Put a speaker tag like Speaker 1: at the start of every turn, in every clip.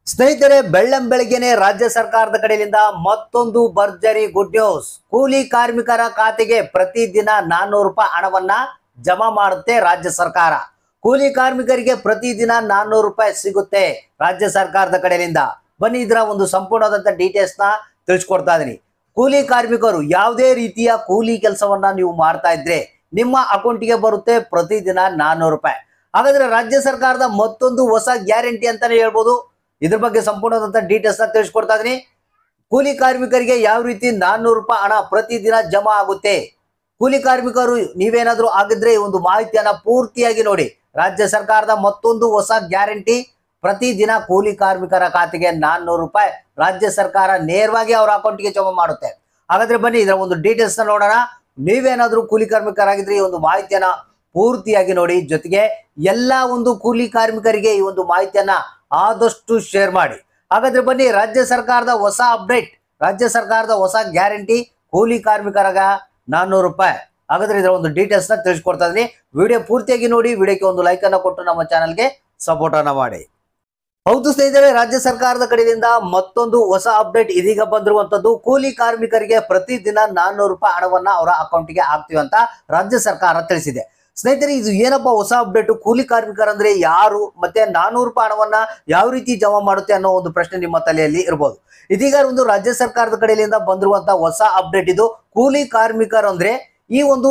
Speaker 1: ಸ್ನೇಹಿತರೆ, ಬೆಳ್ಳಂಬೆಳಗ್ಗೆನೆ ರಾಜ್ಯ ಸರ್ಕಾರದ ಕಡೆಯಿಂದ ಮತ್ತೊಂದು ಭರ್ಜರಿ ಗುಡ್ ನ್ಯೂಸ್. ಕೂಲಿ ಕಾರ್ಮಿಕರ ಖಾತೆಗೆ ಪ್ರತಿದಿನ 400 ರೂಪಾಯಿ ಹಣವನ್ನ ಜಮಾ ಮಾಡುತ್ತೆ ರಾಜ್ಯ ಸರ್ಕಾರ. ಕೂಲಿ ಕಾರ್ಮಿಕರಿಗೆ ಪ್ರತಿದಿನ 400 ರೂಪಾಯಿ ಸಿಗುತ್ತೆ ರಾಜ್ಯ ಸರ್ಕಾರದ ಕಡೆಯಿಂದ. ಬನ್ನಿ ಇದರ ಒಂದು ಸಂಪೂರ್ಣವಾದಂತ ಡೀಟೇಲ್ಸ್ ನ ತಿಳಿಸ್ಕೊಡ್ತಾ ಇದೀನಿ. ಕೂಲಿ ಕಾರ್ಮಿಕರು ಯಾವುದೇ ರೀತಿಯ ಕೂಲಿ ಕೆಲಸವನ್ನ ನೀವು ಮಾಡ್ತಾ ಇದ್ರೆ ನಿಮ್ಮ ಅಕೌಂಟ್ಗೆ ಬರುತ್ತೆ ಪ್ರತಿದಿನ 400 ರೂಪಾಯಿ. ಹಾಗಾದ್ರೆ ರಾಜ್ಯ ಸರ್ಕಾರದ ಮತ್ತೊಂದು ಹೊಸ ಗ್ಯಾರಂಟಿ ಅಂತಾನೆ ಹೇಳ್ಬೋದು. ಇದ್ರ ಬಗ್ಗೆ ಸಂಪೂರ್ಣವಾದಂತ ಡೀಟೇಲ್ಸ್ ನ ತಿಳಿಸ್ಕೊಡ್ತಾ ಇದೀನಿ. ಕೂಲಿ ಕಾರ್ಮಿಕರಿಗೆ ಯಾವ ರೀತಿ 400 ರೂಪಾಯಿ ಹಣ ಪ್ರತಿದಿನ ಜಮಾ ಆಗುತ್ತೆ. ಕೂಲಿ ಕಾರ್ಮಿಕರು ನೀವೇನಾದ್ರೂ ಆಗಿದ್ರೆ ಈ ಒಂದು ಮಾಹಿತಿಯನ್ನ ಪೂರ್ತಿಯಾಗಿ ನೋಡಿ. ರಾಜ್ಯ ಸರ್ಕಾರದ ಮತ್ತೊಂದು ಹೊಸ ಗ್ಯಾರಂಟಿ, ಪ್ರತಿದಿನ ಕೂಲಿ ಕಾರ್ಮಿಕರ ಖಾತೆಗೆ 400 ರೂಪಾಯಿ ರಾಜ್ಯ ಸರ್ಕಾರ ನೇರವಾಗಿ ಅವರ ಅಕೌಂಟ್ಗೆ ಜಮಾ ಮಾಡುತ್ತೆ. ಹಾಗಾದ್ರೆ ಬನ್ನಿ ಇದರ ಒಂದು ಡೀಟೇಲ್ಸ್ ನ ನೋಡೋಣ. ನೀವೇನಾದ್ರೂ ಕೂಲಿ ಕಾರ್ಮಿಕರಾಗಿದ್ರೆ ಈ ಒಂದು ಮಾಹಿತಿಯನ್ನ ಪೂರ್ತಿಯಾಗಿ ನೋಡಿ. ಜೊತೆಗೆ ಎಲ್ಲಾ ಒಂದು ಕೂಲಿ ಕಾರ್ಮಿಕರಿಗೆ ಈ ಒಂದು ಮಾಹಿತಿಯನ್ನ ಆದಷ್ಟು ಶೇರ್ ಮಾಡಿ. ಹಾಗಾದ್ರೆ ಬನ್ನಿ ರಾಜ್ಯ ಸರ್ಕಾರದ ಹೊಸ ಅಪ್ಡೇಟ್, ರಾಜ್ಯ ಸರ್ಕಾರದ ಹೊಸ ಗ್ಯಾರಂಟಿ ಕೂಲಿ ಕಾರ್ಮಿಕರಾಗ 400 ರೂಪಾಯಿ. ಹಾಗಾದ್ರೆ ಇದರ ಒಂದು ಡೀಟೇಲ್ಸ್ ನ ತಿಳಿಸ್ಕೊಡ್ತಾ ಇದೀನಿ. ವಿಡಿಯೋ ಪೂರ್ತಿಯಾಗಿ ನೋಡಿ. ವಿಡಿಯೋಕ್ಕೆ ಒಂದು ಲೈಕ್ ಅನ್ನ ಕೊಟ್ಟು ನಮ್ಮ ಚಾನಲ್ಗೆ ಸಪೋರ್ಟ್ ಅನ್ನ ಮಾಡಿ. ಹೌದು ಸ್ನೇಹಿತರೆ, ರಾಜ್ಯ ಸರ್ಕಾರದ ಕಡೆಯಿಂದ ಮತ್ತೊಂದು ಹೊಸ ಅಪ್ಡೇಟ್ ಇದೀಗ ಬಂದಿರುವಂತದ್ದು. ಕೂಲಿ ಕಾರ್ಮಿಕರಿಗೆ ಪ್ರತಿದಿನ 400 ರೂಪಾಯಿ ಹಣವನ್ನ ಅವರ ಅಕೌಂಟ್ಗೆ ಹಾಕ್ತೀವಿ ಅಂತ ರಾಜ್ಯ ಸರ್ಕಾರ ತಿಳಿಸಿದೆ. ಸ್ನೇಹಿತರೆ, ಇದು ಏನಪ್ಪಾ ಹೊಸ ಅಪ್ಡೇಟ್? ಕೂಲಿ ಕಾರ್ಮಿಕರಂದ್ರೆ ಯಾರು, ಮತ್ತೆ 400 ರೂಪಾಯಿ ಹಣವನ್ನ ಯಾವ ರೀತಿ ಜಮಾ ಮಾಡುತ್ತೆ ಅನ್ನೋ ಒಂದು ಪ್ರಶ್ನೆ ನಿಮ್ಮ ತಲೆಯಲ್ಲಿ ಇರಬಹುದು. ಇದೀಗ ಒಂದು ರಾಜ್ಯ ಸರ್ಕಾರದ ಕಡೆಯಿಂದ ಬಂದಿರುವಂತ ಹೊಸ ಅಪ್ಡೇಟ್ ಇದು. ಕೂಲಿ ಕಾರ್ಮಿಕರು ಅಂದ್ರೆ ಈ ಒಂದು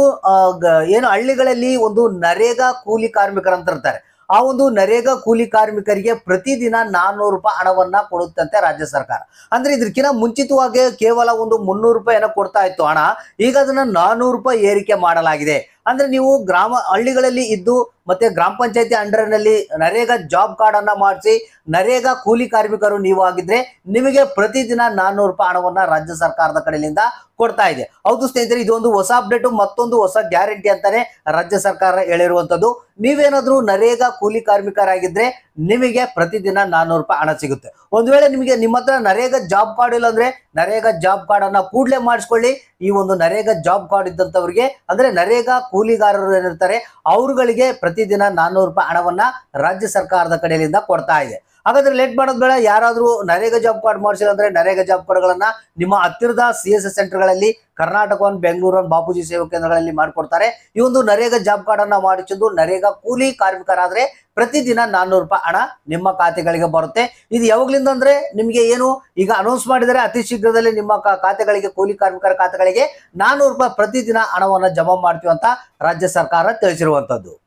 Speaker 1: ಏನು ಹಳ್ಳಿಗಳಲ್ಲಿ ಒಂದು ನರೇಗಾ ಕೂಲಿ ಕಾರ್ಮಿಕರು ಅಂತ ಇರ್ತಾರೆ. ಆ ಒಂದು ನರೇಗಾ ಕೂಲಿ ಕಾರ್ಮಿಕರಿಗೆ ಪ್ರತಿದಿನ 400 ರೂಪಾಯಿ ಹಣವನ್ನ ಕೊಡುತ್ತಂತೆ ರಾಜ್ಯ ಸರ್ಕಾರ. ಅಂದ್ರೆ ಇದಕ್ಕಿಂತ ಮುಂಚಿತವಾಗಿ ಕೇವಲ ಒಂದು 300 ರೂಪಾಯಿ ಕೊಡ್ತಾ ಇತ್ತು ಹಣ. ಈಗ ಅದನ್ನ 400 ರೂಪಾಯಿ ಏರಿಕೆ ಮಾಡಲಾಗಿದೆ. ಅಂದ್ರೆ ನೀವು ಹಳ್ಳಿಗಳಲ್ಲಿ ಇದ್ದು ಮತ್ತೆ ಗ್ರಾಮ ಪಂಚಾಯತಿ ಅಂಡರ್ ನಲ್ಲಿ ನರೇಗಾ ಜಾಬ್ ಕಾರ್ಡ್ ಅನ್ನ ಮಾಡಿಸಿ ನರೇಗಾ ಕೂಲಿ ಕಾರ್ಮಿಕರು ನೀವು ಆಗಿದ್ರೆ ನಿಮಗೆ ಪ್ರತಿದಿನ 400 ರೂಪಾಯಿ ಹಣವನ್ನ ರಾಜ್ಯ ಸರ್ಕಾರದ ಕಡೆಯಿಂದ ಕೊಡ್ತಾ ಇದೆ. ಹೌದು ಸ್ನೇಹಿತರೆ, ಇದೊಂದು ಹೊಸ ಅಪ್ಡೇಟ್, ಮತ್ತೊಂದು ಹೊಸ ಗ್ಯಾರಂಟಿ ಅಂತಾನೆ ರಾಜ್ಯ ಸರ್ಕಾರ ಹೇಳಿರುವಂತದ್ದು. ನೀವೇನಾದ್ರೂ ನರೇಗಾ ಕೂಲಿ ಕಾರ್ಮಿಕರಾಗಿದ್ರೆ ನಿಮಗೆ ಪ್ರತಿದಿನ 400 ರೂಪಾಯಿ ಹಣ ಸಿಗುತ್ತೆ. ಒಂದ್ ವೇಳೆ ನಿಮಗೆ ನಿಮ್ಮ ಹತ್ರ ನರೇಗಾ ಜಾಬ್ ಕಾರ್ಡ್ ಇಲ್ಲ ಅಂದ್ರೆ ನರೇಗಾ ಜಾಬ್ ಕಾರ್ಡ್ ಅನ್ನ ಕೂಡಲೇ ಮಾಡಿಸ್ಕೊಳ್ಳಿ. ಈ ಒಂದು ನರೇಗಾ ಜಾಬ್ ಕಾರ್ಡ್ ಇದ್ದಂತವರಿಗೆ ಅಂದ್ರೆ ನರೇಗಾ ಕೂಲಿಗಾರರು ಏನಿರ್ತಾರೆ ಅವ್ರುಗಳಿಗೆ ಪ್ರತಿದಿನ 400 ರೂಪಾಯಿ ಹಣವನ್ನ ರಾಜ್ಯ ಸರ್ಕಾರದ ಕಡೆಯಿಂದ ಕೊಡ್ತಾ ಇದೆ. ಹಾಗಾದ್ರೆ ಲೇಟ್ ಮಾಡೋದ್ ಬೇಡ. ಯಾರಾದ್ರೂ ನರೇಗಾ ಜಾಬ್ ಕಾರ್ಡ್ ಮಾಡಿಸಿಲ್ಲ ಅಂದ್ರೆ ನರೇಗಾ ಜಾಬ್ ಕಾರ್ಡ್ಗಳನ್ನ ನಿಮ್ಮ ಹತ್ತಿರದ CSS ಸೆಂಟರ್ಗಳಲ್ಲಿ ಕರ್ನಾಟಕ ಬೆಂಗಳೂರು ಬಾಪೂಜಿ ಸೇವಾ ಕೇಂದ್ರಗಳಲ್ಲಿ ಮಾಡಿಕೊಡ್ತಾರೆ. ಈ ಒಂದು ನರೇಗಾ ಜಾಬ್ ಕಾರ್ಡ್ ಅನ್ನ ಮಾಡಿಸಿದ್ದು ನರೇಗಾ ಕೂಲಿ ಕಾರ್ಮಿಕರಾದ್ರೆ ಪ್ರತಿದಿನ 400 ರೂಪಾಯಿ ಹಣ ನಿಮ್ಮ ಖಾತೆಗಳಿಗೆ ಬರುತ್ತೆ. ಇದು ಯಾವಾಗ್ಲಿಂದ ಅಂದ್ರೆ ನಿಮ್ಗೆ ಏನು ಈಗ ಅನೌನ್ಸ್ ಮಾಡಿದರೆ ಅತಿ ಶೀಘ್ರದಲ್ಲಿ ನಿಮ್ಮ ಖಾತೆಗಳಿಗೆ, ಕೂಲಿ ಕಾರ್ಮಿಕರ ಖಾತೆಗಳಿಗೆ 400 ರೂಪಾಯಿ ಪ್ರತಿದಿನ ಹಣವನ್ನ ಜಮಾ ಮಾಡ್ತೀವಿ ಅಂತ ರಾಜ್ಯ ಸರ್ಕಾರ ತಿಳಿಸಿರುವಂತದ್ದು.